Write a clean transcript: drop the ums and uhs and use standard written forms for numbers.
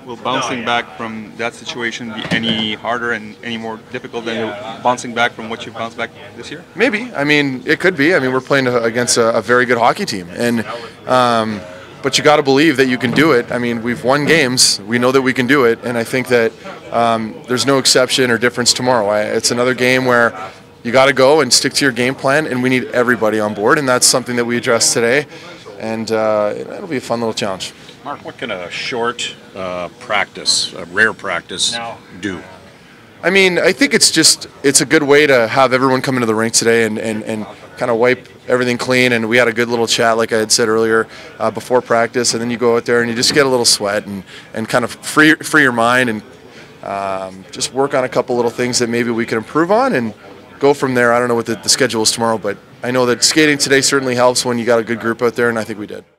Will bouncing back from that situation be any harder and any more difficult than bouncing back from what you've bounced back this year? Maybe. I mean, it could be. I mean, we're playing against a very good hockey team, and but you got to believe that you can do it. I mean, we've won games. We know that we can do it, and I think that there's no exception or difference tomorrow. It's another game where you got to go and stick to your game plan, and we need everybody on board, and that's something that we addressed today, and it'll be a fun little challenge. Marc, what can a short practice, a rare practice, do? I mean, I think it's a good way to have everyone come into the rink today and kind of wipe everything clean. And we had a good little chat, like I had said earlier, before practice. And then you go out there and you just get a little sweat and kind of free your mind and just work on a couple little things that maybe we can improve on and go from there. I don't know what the schedule is tomorrow, but I know that skating today certainly helps when you got a good group out there, and I think we did.